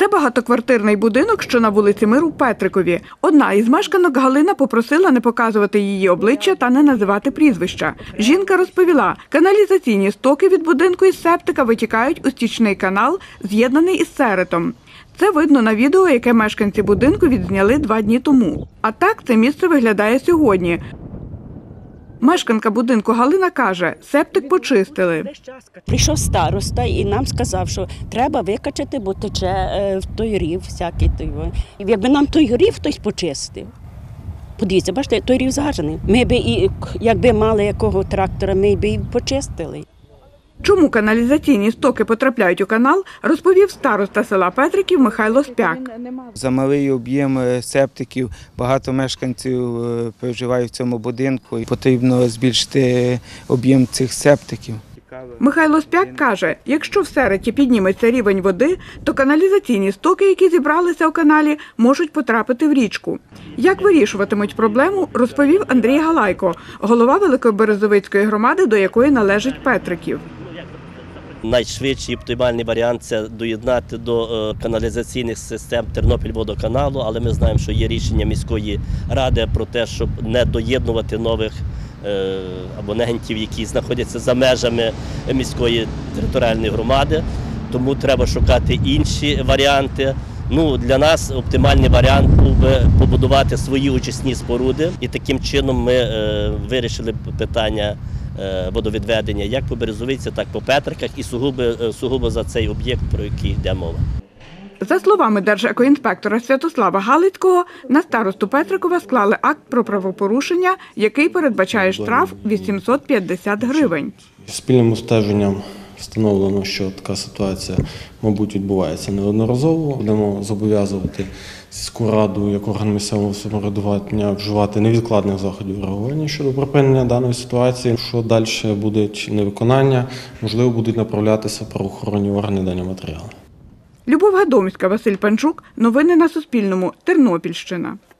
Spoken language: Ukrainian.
Це багатоквартирний будинок, що на вулиці Миру в Петрикові. Одна із мешканок Галина попросила не показувати її обличчя та не називати прізвища. Жінка розповіла, каналізаційні стоки від будинку із септика витікають у стічний канал, з'єднаний із серетом. Це видно на відео, яке мешканці будинку відзняли 2 дні тому. А так це місце виглядає сьогодні. Мешканка будинку Галина каже, септик почистили. Прийшов староста і нам сказав, що треба викачати, бо тече в той рів всякий. Якби нам той рів хтось почистив. Подивіться, бачите, той рів загажений. Ми б, якби мали якого трактора, ми б і почистили. Чому каналізаційні стоки потрапляють у канал, розповів староста села Петриків Михайло Спяк. За малий об'єм септиків багато мешканців проживають в цьому будинку і потрібно збільшити об'єм цих септиків. Михайло Спяк каже, якщо в сереті підніметься рівень води, то каналізаційні стоки, які зібралися у каналі, можуть потрапити в річку. Як вирішуватимуть проблему, розповів Андрій Галайко, голова Великоберезовицької громади, до якої належить Петриків. Найшвидший оптимальний варіант – це доєднати до каналізаційних систем Тернопільводоканалу, але ми знаємо, що є рішення міської ради про те, щоб не доєднувати нових абонентів, які знаходяться за межами міської територіальної громади, тому треба шукати інші варіанти. Для нас оптимальний варіант був би побудувати свої очисні споруди, і таким чином ми вирішили питання водовідведення як по Березовиці, так і по Петриках, і сугубо за цей об'єкт, про який йде мова. За словами держекоінспектора Святослава Галицького, на старосту Петрикова склали акт про правопорушення, який передбачає штраф 850 гривень. Спільним стеженням встановлено, що така ситуація, мабуть, відбувається неодноразово. Будемо зобов'язувати сільську раду як орган місцевого самоврядування вживати невідкладних заходів реагування щодо припинення даної ситуації. Що далі буде невиконання, можливо, будуть направлятися правоохоронні органи дані матеріали. Любов Гадомська, Василь Панчук. Новини на Суспільному. Тернопільщина.